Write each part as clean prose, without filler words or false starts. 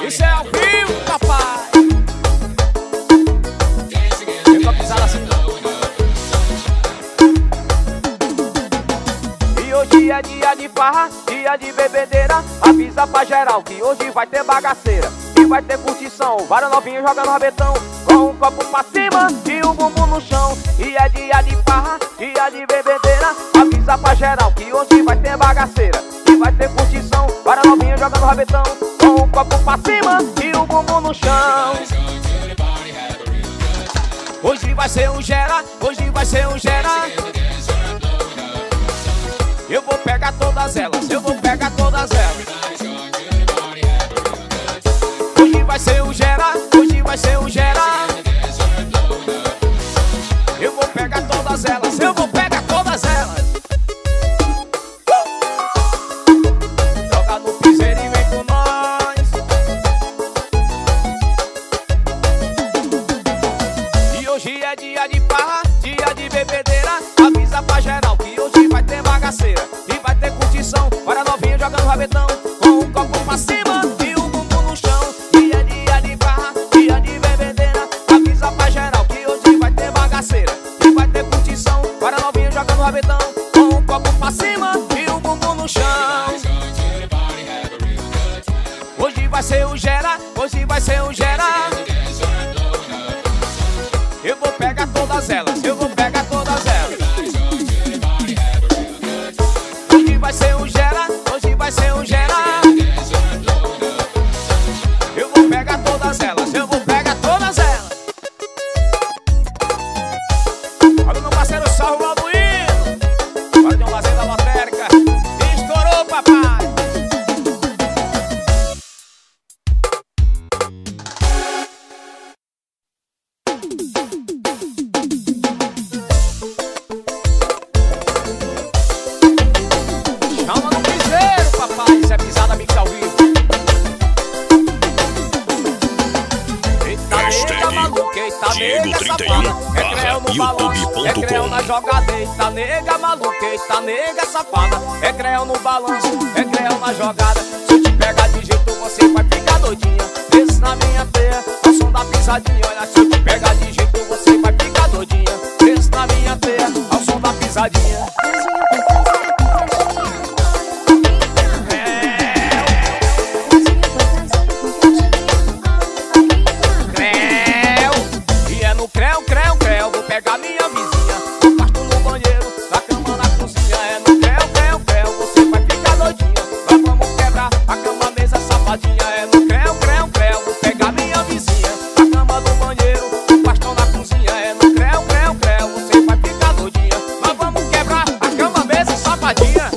Isso é ao vivo, papai. Eu tô pisando assim. E hoje é dia de farra, dia de bebedeira. Avisa pra geral que hoje vai ter bagaceira e vai ter curtição. Vários novinhos jogando rabetão, com um copo pra cima e o bumbum no chão. E é dia de farra, dia de bebedeira. Avisa pra geral que hoje vai ter bagaceira e vai ter curtição. Vários novinhos jogando rabetão, com um copo pra cima e o bumbum no chão. Hoje vai ser um gera, hoje vai ser um gera. Eu vou pegar todas elas, eu vou pegar todas elas. Hoje vai ser um gera, hoje vai ser um gera. Eu vou pegar todas elas, eu vou pegar todas elas. Joga no piseiro e vem com nós. E hoje é dia de farra, dia de bebedeira. Avisa pra geral que hoje vai ter bagaceira e vai ter curtição. Para novinha jogando rabetão, com um copo pra cima e o bumbum no chão. E é dia de farra, dia de bebedeira. Avisa pra geral que hoje vai ter bagaceira e vai ter curtição. Para novinha jogando rabetão, com um copo pra cima e o bumbum no chão. Hoje vai ser o gera, hoje vai ser o gera. Eu vou pegar todas elas, eu vou pegar todas elas. Hoje vai ser um gera, hoje vai ser um gera. Eu vou pegar todas elas, eu vou pegar todas elas. Olha o meu parceiro Salvo Alduíno. Olha de uma fazenda lotérica. Estourou, papai. Chama no piseiro, papai. Isso é pisada mix ao vivo. Eita nega maluca, eita nega safada. É creu no balanço, é creu na jogada. Eita nega maluca, eita nega safada. É creu no balanço, é creu na jogada. Se eu te pegar de jeito você vai ficar doidinha. Desce na minha teia, ao som da pisadinha. Olha, se eu te pegar de jeito você vai ficar doidinha. Desce na minha teia, ao som da pisadinha. Pegar minha vizinha, no quarto, no banheiro, na cama, na cozinha. É no creu, creu, creu, você vai ficar doidinha. Nós vamos quebrar a cama, mesa, safadinha. É no creu, creu, creu, vou pegar minha vizinha, na cama, no banheiro, no quarto, na cozinha. É no creu, creu, creu, você vai ficar doidinha. Nós vamos quebrar a cama, mesa, safadinha.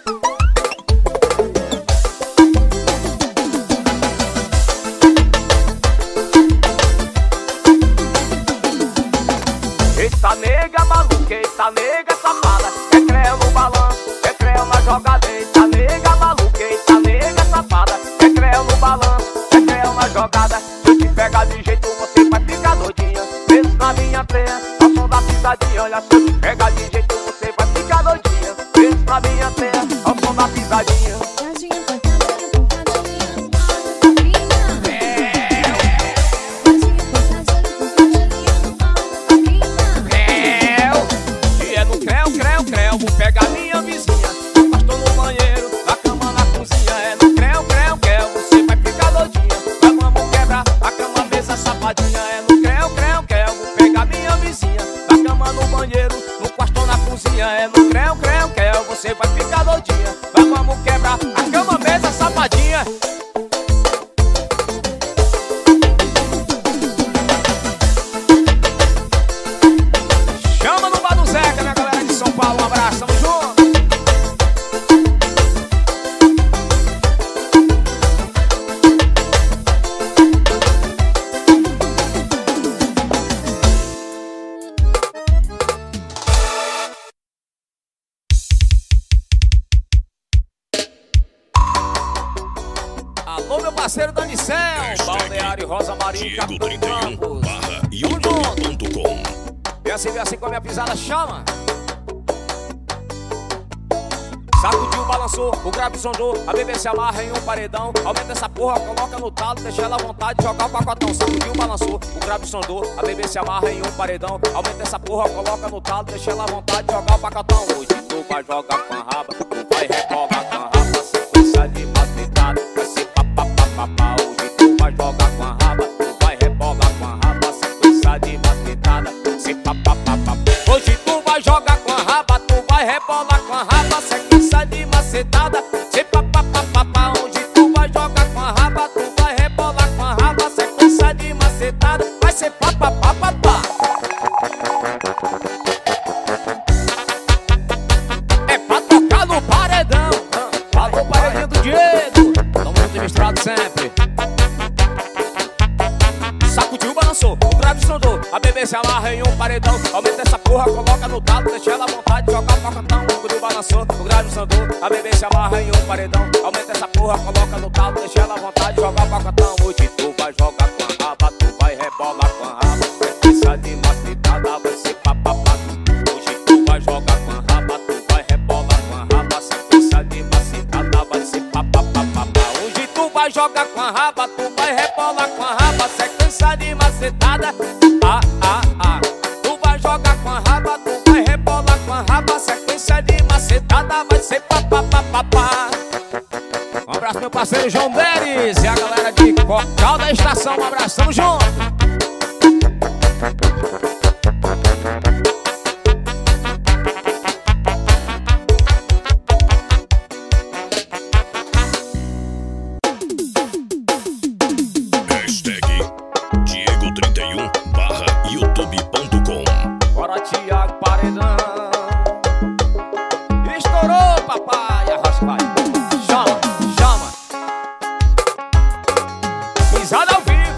Eita nega maluca, eita nega safada. É creu no balanço, é creu na jogada. Eita nega maluca, eita nega safada. É creu no balanço, é creu na jogada. Se eu te pegar de jeito você vai ficar doidinha. Desce na minha teia, ao som da pisadinha. Olha, se eu te pegar de jeito você vai ficar doidinha. Desce na minha teia, ao som da pisadinha. Vou pegar minha vizinha, no quarto, no banheiro, na cama, na cozinha. É no creu, creu, creu, você vai ficar doidinha. Nós vamos quebrar a cama, mesa, safadinha. É no creu, creu, creu, vou pegar minha vizinha, na cama, no banheiro, no quarto, na cozinha. É no creu, creu, creu, você vai ficar doidinha. Nós vamos quebrar a cama, mesa, safadinha. Chama no bar do Zeca, minha galera de São Paulo, um abraço, tamo junto. Alô, meu parceiro Danicel, Balneário Rosa Marinho, Capitão Campos. Vem assim com a minha pisada, chama. Sacudiu, balançou, o grave sondou, a bebê se amarra em um paredão. Aumenta essa porra, coloca no talo, deixa ela à vontade de jogar o pacotão. Sacudiu, balançou, o grave sondou, a bebê se amarra em um paredão. Aumenta essa porra, coloca no talo, deixa ela à vontade de jogar o pacotão. Hoje tu vai jogar com a raba, tu vai rebolar com a raba, sequência de mastigada, vai ser papapapapá. Hoje tu vai jogar com a raba, tu vai rebolar com a raba, sequência de mastigada, se papapapapá. Hoje tu vai jogar com a raba, tu vai rebolar com a raba, sequência de macetada, se papapapapá. Onde tu vai jogar com a raba, tu vai rebolar com a raba, sequência de macetada, vai ser papapapapá. É pra tocar no paredão. Falou paredinho do Diego, tamo muito misturado sempre. Sacudiu, balançou, o grave sondou, a bebê se amarra em um paredão. Aumenta essa porra, coloca no talo, deixa ela à vontade de jogar o pacotão. Sacudiu, balançou, o grave sondou, a bebê se amarra em um paredão. Aumenta essa porra, coloca no talo, deixa ela à vontade de jogar o pacotão. Hoje tu vai jogar com a raba, tu vai rebolar com a raba, sequência de mastigada, vai ser papapá. Hoje tu vai jogar com a raba, tu vai rebolar com a raba, sequência de mastigada, vai ser papapá. Hoje tu vai jogar com a raba, tu vai rebolar com a raba, sequência de macetada. Tu vai jogar com a raba, tu vai rebolar com a raba, sequência de macetada, vai ser papapapapá. Um abraço meu parceiro João Beres e a galera de Cocal da Estação, um abração junto. Diego31/youtube.com. Bora Thiago Paredão. Estourou, papai, arrocha vai. Chama, chama. Pisada ao vivo.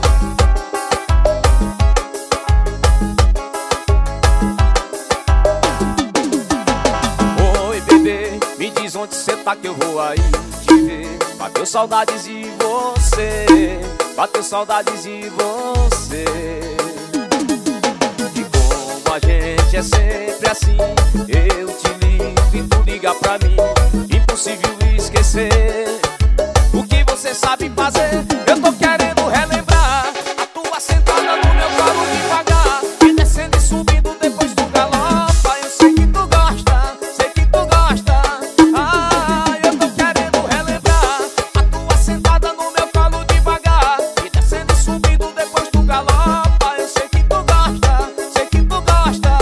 Oi, bebê, me diz onde cê tá que eu vou aí te ver. Bateu saudades de você, bateu saudades de você. E como a gente é sempre assim, eu te ligo e tu liga pra mim. Impossível esquecer o que você sabe fazer. Eu tô querendo relembrar a tua sentada no meu colo devagar, e descendo e subindo depois do galopa. Eu sei que tu gosta, sei que tu gosta. Eu tô querendo relembrar a tua sentada no meu colo devagar, e descendo e subindo depois do galopa. Eu sei que tu gosta, sei que tu gosta.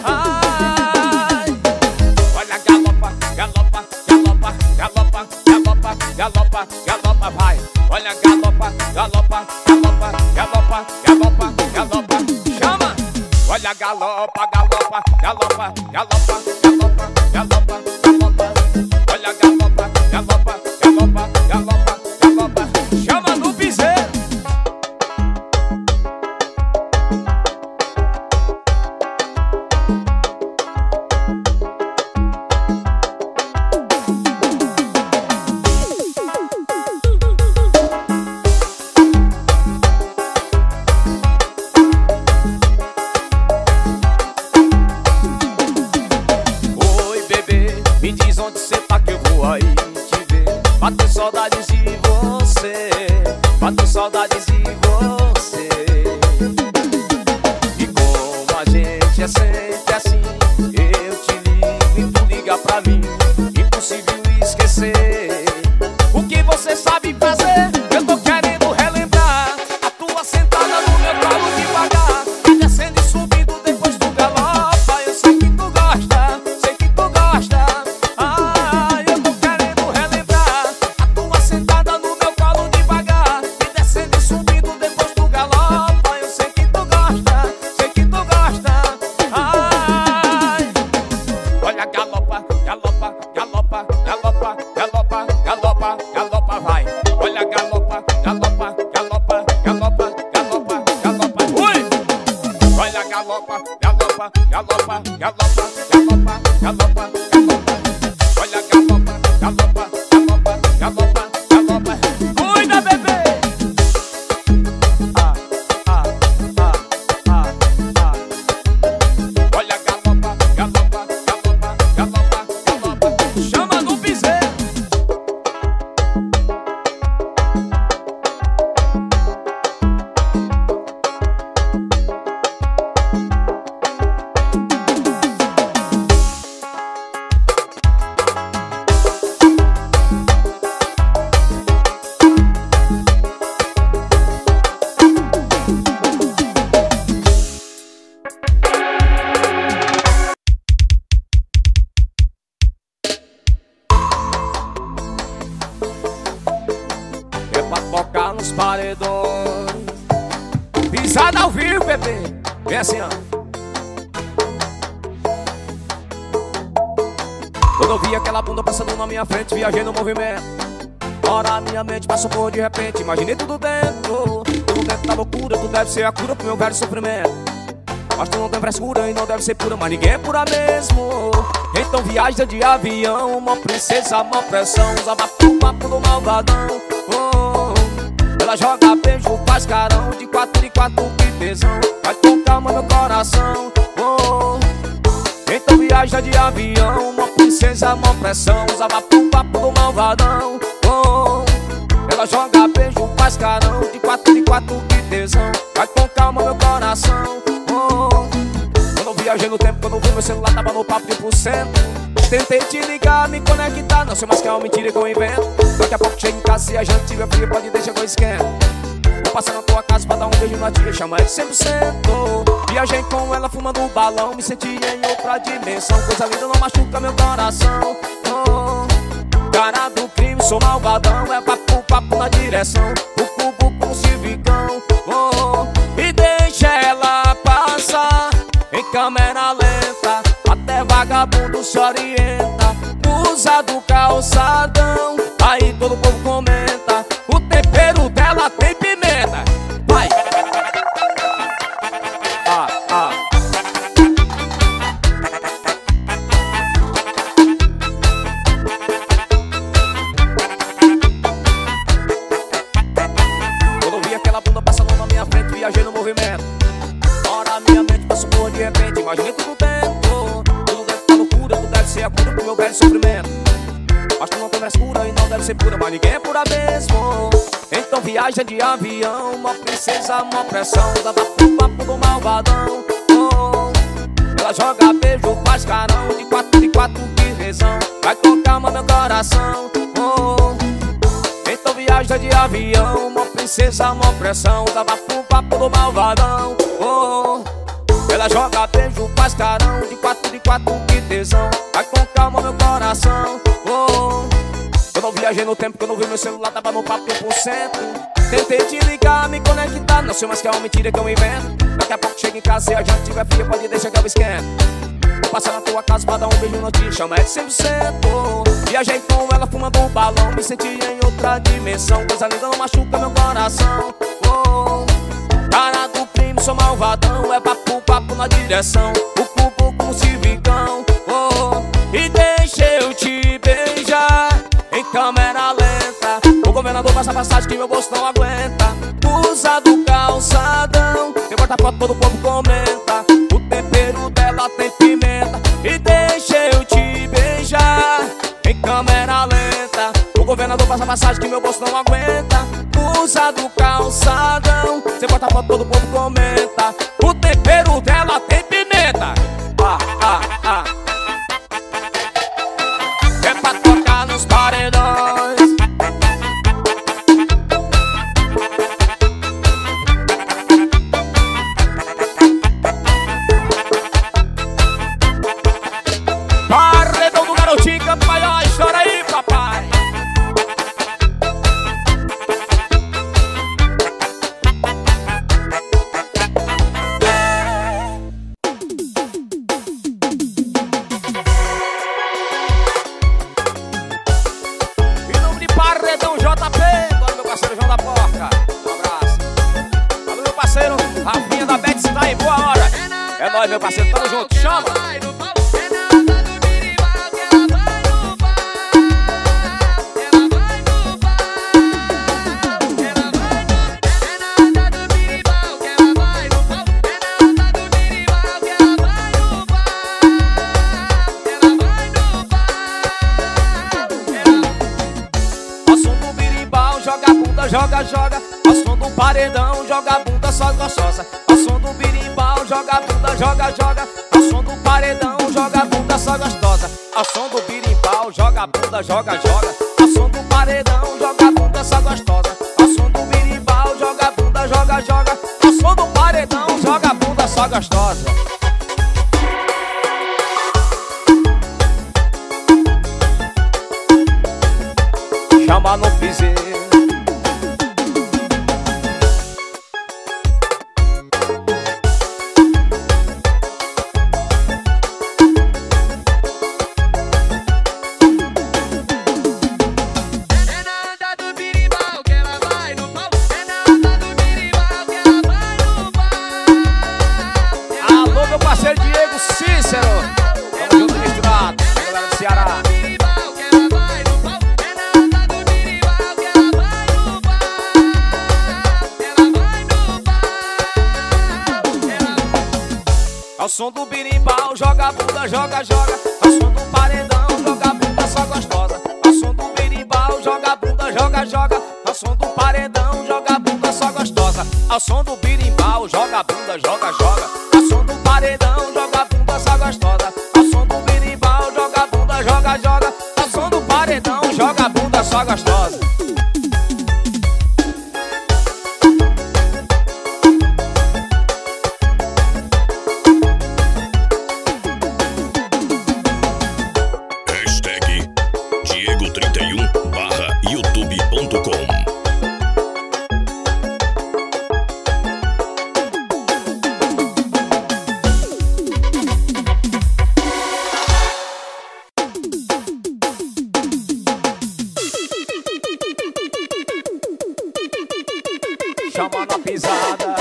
Olha, galopa, galopa, galopa, galopa, galopa, galopa, galopa, vai. Olha, galopa, galopa, galopa, galopa, galopa, galopa, chama. Olha, galopa, galopa, galopa, galopa, galopa, galopa, galopa. Olha, galopa, galopa, galopa, galopa, galopa, chama no piseiro. Oi, bebê, me diz onde cê tá que eu vou aí te ver. Bateu saudades de você, bateu saudades de você. E como a gente é sempre assim, eu te ligo e tu liga pra mim. Impossível esquecer o que você sabe fazer. Eu tô querendo relembrar a tua sentada no meu colo devagar, e descendo e subindo depois do galopa. Eu sei que tu gosta, sei que tu gosta. Eu tô querendo relembrar a tua sentada no meu colo devagar, e descendo e subindo depois do galopa. Eu sei que tu gosta, sei que tu gosta. Olha, galopa, galopa, galopa, galopa, galopa, galopa, galopa, vai. Olha, galopa, galopa, galopa, galopa, galopa, galopa, ui. Olha, galopa, galopa, galopa, galopa, galopa, galopa, galopa. Olha, galopa, galopa, galopa, galopa, galopa. Cuida, bebê. Olha, galopa, galopa, galopa, galopa, galopa. Chama no piseiro. paredões. Pisada ao vivo, bebê. Vem assim, ó. Quando eu vi aquela bunda passando na minha frente, viajei no movimento. Ora, minha mente passou por de repente. Imaginei tudo dentro da loucura. Tu deve ser a cura pro meu velho sofrimento. Mas tu não tem frescura e não deve ser pura, mas ninguém é pura mesmo. Então viaja de avião, uma princesa, uma pressão. Usava pro papo do malvadão. Ela joga beijo, faz carão. De 4 que tesão. Vai com calma meu coração. Então viaja de avião, uma princesa, uma pressão. Usava pro papo do malvadão. Ela joga beijo, faz carão. De 4 que tesão. Vai com calma meu coração. Quando eu viajei no tempo, quando eu vi meu celular tava no papo de 1%. Tentei te ligar, me conectar, não sei mais que é uma mentira que eu invento. Daqui a pouco chego em casa e a gente tiver frio, pode deixar que eu esquento. Vou passar na tua casa pra dar um beijo na tia, chama ela de 100%. Viajei com ela fumando um balão, me senti em outra dimensão. Coisa linda não machuca meu coração. Cara do crime, sou malvadão. É papo na direção. Buco no civicão. E deixa ela passar em câmera lenta. Até vagabundo se orienta. Usa do calçadão. Aí todo povo comenta. O tempero dela tem pimenta. Vai! Quando eu vi aquela bunda passando na minha frente, viajei no movimento. Ora, minha mente passou por de repente. Imaginei tudo dentro da loucura. Tu deve ser a cura pro meu velho sofrimento. Mas tu não tem frescura e não deve ser pura, mas ninguém é pura mesmo. Então viaja de avião, uma princesa, uma pressão. Dava pro papo do malvadão. Ela joga beijo, faz carão. De 4 que tesão. Vai com calma meu coração. Então viaja de avião, uma princesa, uma pressão. Dava pro papo do malvadão. Ela joga beijo, faz carão. De 4 que tesão. Vai com calma meu coração. Quando eu viajei no tempo, quando eu vi meu celular tava no papo de 1%. Tentei te ligar, me conectar, não sei mais que é uma mentira que eu invento. Daqui a pouco chego em casa e a gente tiver frio, pode deixar que eu esquento. Vou passar na tua casa pra dar um beijo na tia, chama ela de 100%. Viajei com ela fumando um balão, me senti em outra dimensão. Coisa linda não machuca meu coração. Cara do crime, sou malvadão. É papo na direção. Buco no civicão. E deixa eu te beijar em câmera lenta. O governador passa passagem que meu bolso não aguenta. Usa do calçadão. Tem porta-foto, todo o povo comenta. O tempero dela tem pimenta. E deixa eu te beijar em câmera lenta. O governador passa passagem que meu bolso não aguenta. Usa do calçadão. Tem porta-foto, todo o povo comenta. O tempero dela tem pimenta. É pra tocar nos paredões. Paredão do garotinho, campanha, chora aí, papai. Paredão JP, agora meu parceiro João da Porca. Um abraço. Alô meu parceiro Rafinha da Bet está aí, boa hora. É nóis meu parceiro, tamo junto, chama. Joga, ao som do paredão, joga a bunda só gostosa. Ao som do birimbau, joga a bunda, joga. Ao som do paredão, joga a bunda só gostosa. Ao som do birimbau, joga a bunda, joga. Ao som do paredão, joga a bunda só gostosa. Ao som do birimbau, joga a bunda, joga. Ao som do paredão, joga a bunda só gostosa. Chama no piseiro. ao som do birimbau, joga a bunda, joga, joga. Ao som do paredão, joga a bunda só gostosa. Ao som do birimbau, joga a bunda, joga, joga. Ao som do paredão, joga a bunda só gostosa. Ao som do birimbau, joga a bunda, joga, joga. Ao som do paredão, joga a bunda só gostosa. Ao som do birimbau, joga a bunda, joga, joga. Ao som do paredão, joga a bunda só gostosa. Diego31/youtube.com. Chama na pisada.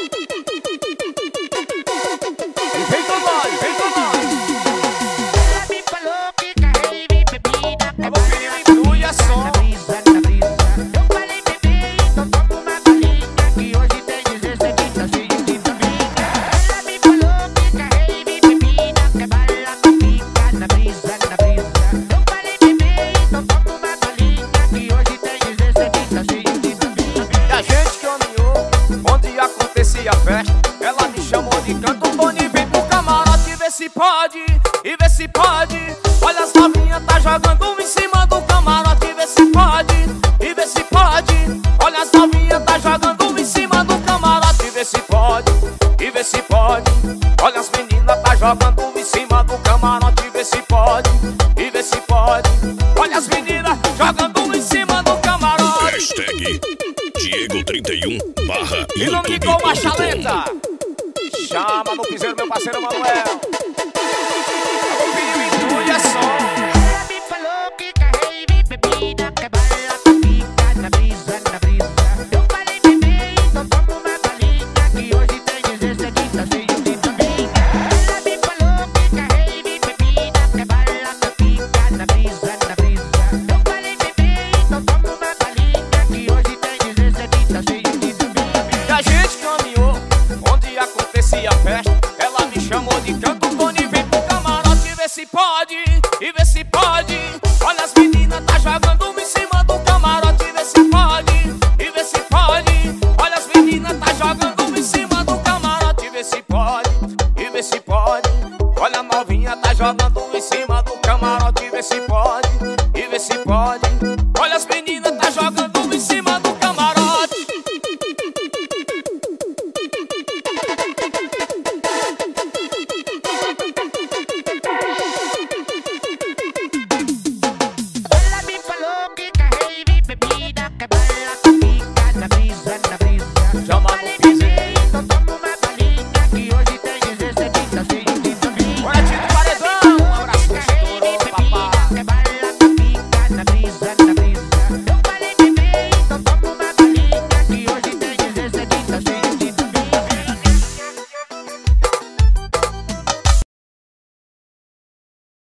E vem com nós, vem com nós. Ela me falou que carrei bebida. É bom que ele inclui a som. Eu falei, bebê, então toma uma balinha, que hoje tem 17, tá cheio de vitamina. Ela me falou que carrei bebida, que bala fica na brisa, na brisa. Eu falei, bebê, então toma uma balinha, que hoje tem 17, tá cheio de vitamina. E a gente caminhou onde acontecia a festa. Ela me chamou de canto, Tony, vem pro camarote, vê se pode, e vê se pode. Olha as novinhas, tá jogando em cima do camarote, vê se pode, e vê se pode. Olha as novinhas, tá jogando em cima do camarote, vê se pode, e vê se pode. Olha as meninas, tá jogando em cima do camarote, vê se pode, e vê se pode. Olha as meninas jogando em cima do camarote. Hashtag E não ficou uma Diego31/youtube.com. chaleta. Chama no piseiro meu parceiro Manuel. Alô, filho, inclui a som. Ela me falou que carrei bebida, que bala fica na brisa, na brisa. Eu falei, bebê, então toma uma balinha, que hoje tem 17, tá cheio de vitamina. Ela me falou que carrei bebida, que bala fica na brisa, na brisa. Eu falei, bebê, então toma uma balinha, que hoje tem 17, tá cheio de vitamina. E a gente caminhou onde acontecia a festa. Ela me chamou de canto, Tony, vem pro camarote, vê se pode, e vê se pode. Olha as meninas, tá jogando em cima do camarote, vê se pode, e vê se pode. Olha as meninas, tá jogando em cima do camarote, vê se pode, e vê se pode. Olha a novinha, tá jogando em cima do camarote, vê se pode, e vê se pode. Olha as meninas, tá jogando